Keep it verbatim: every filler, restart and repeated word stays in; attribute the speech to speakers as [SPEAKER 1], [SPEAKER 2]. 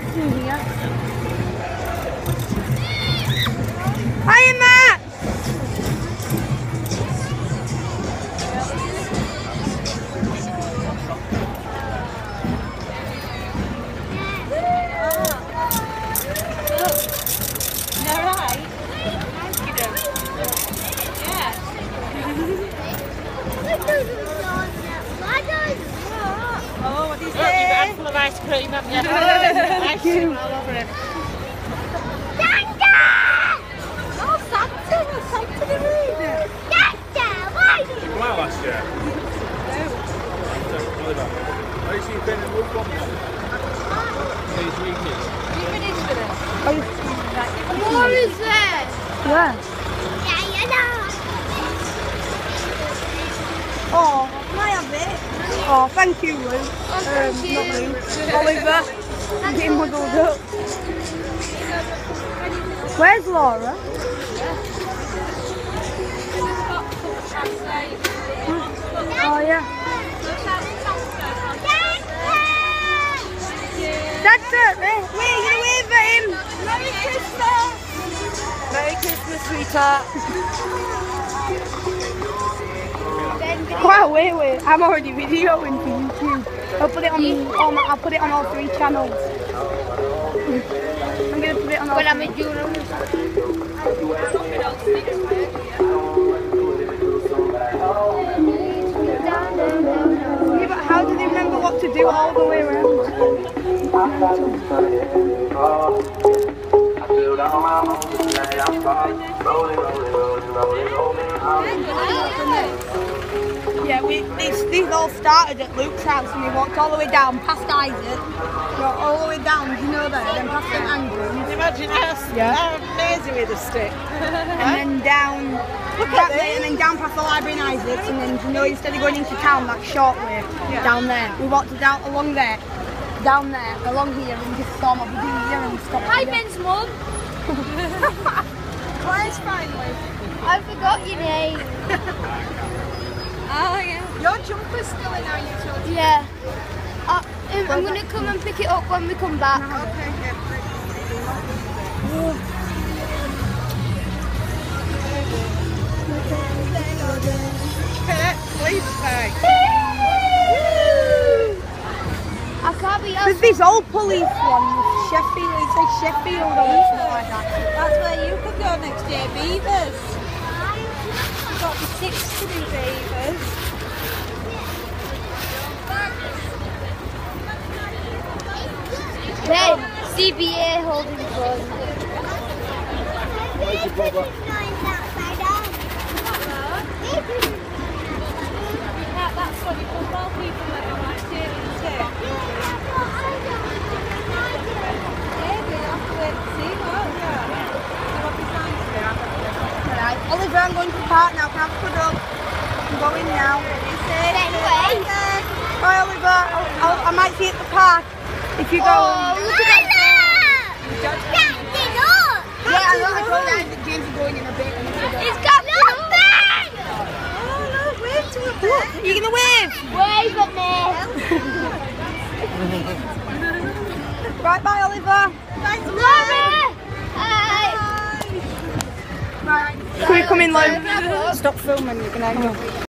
[SPEAKER 1] in here. Hiya, Matt!
[SPEAKER 2] They're right. You know. Yeah. Oh, what do you say? You've got a full of ice cream, haven't you? Ice cream all over him.
[SPEAKER 3] Santa!
[SPEAKER 2] Oh, Santa! Santa the moon!
[SPEAKER 3] Santa! Why?
[SPEAKER 4] Did you go out last year?
[SPEAKER 2] No.
[SPEAKER 4] Oliver. Have you seen Ben and Wolf on one? These weekends.
[SPEAKER 2] You finished with it?
[SPEAKER 3] What is that?
[SPEAKER 1] Where?
[SPEAKER 3] Yeah, you know.
[SPEAKER 1] Oh, can I have it? Oh, thank you, Lou.
[SPEAKER 3] Oh, thank
[SPEAKER 1] um,
[SPEAKER 3] you.
[SPEAKER 1] Not Lou. Oliver. I'm getting muddled up. Where's Laura? Oh, yeah. That's it. Wait, wait, you're gonna wave at him.
[SPEAKER 2] Merry Christmas! Merry Christmas, sweetheart.
[SPEAKER 1] Quite wait, wait. I'm already videoing for YouTube. I'll put it on. All my, I'll put it on all three channels. I'm gonna put it on all
[SPEAKER 3] Hola,
[SPEAKER 1] three.
[SPEAKER 3] me juro.
[SPEAKER 1] Yeah, but how do they remember what to do all the way around? Yeah, we these, these all started at Luke's house and we walked all the way down past Isaac, we walked all the way down, do you know that? Then past St Andrews.
[SPEAKER 2] Imagine us.
[SPEAKER 1] Yeah.
[SPEAKER 2] How amazing with a stick.
[SPEAKER 1] And then down that way, and then down past the library in Isaacs, and then you know instead of going into town that short way
[SPEAKER 2] Yeah.
[SPEAKER 1] down there, we walked down along there, down there, along here, and just saw what we do here and stopped.
[SPEAKER 3] Hi,
[SPEAKER 1] here.
[SPEAKER 3] Ben's mum.
[SPEAKER 2] Where's finally?
[SPEAKER 3] I forgot your name.
[SPEAKER 2] Oh, yeah. Your jumper's still in our utility.
[SPEAKER 3] Yeah. Uh, um, I'm going to come and pick it up when we come back.
[SPEAKER 2] Okay, yeah. Please pay.
[SPEAKER 3] I can't be
[SPEAKER 1] There's these old police ones, Sheffield, it says Sheffield or something like that.
[SPEAKER 2] That's where you could go next year, Beavers. You've got the six to do Beavers.
[SPEAKER 3] Ben, C B A holding fun.
[SPEAKER 2] That, that's what you call well people that are like taking too. Yeah, we have to wait and see, won't you? So what design is there?
[SPEAKER 1] Right. Oliver, I'm going to the park now, can't put up. I'm going now.
[SPEAKER 3] Anyway.
[SPEAKER 1] Bye, Oliver. I'll, I'll, I might see you at the park if you go.
[SPEAKER 3] Oh, look at that.
[SPEAKER 1] Yeah, I know. I told Anne that James is going in a bit. And
[SPEAKER 3] It's got nothing.
[SPEAKER 2] Oh no, wave to a
[SPEAKER 1] Look, you're going to wave.
[SPEAKER 3] Wave at me.
[SPEAKER 1] Right, bye, Oliver.
[SPEAKER 2] Thanks,
[SPEAKER 3] Love it. Hi.
[SPEAKER 1] Right. Can we come in, Lou? Stop filming, you can hang up.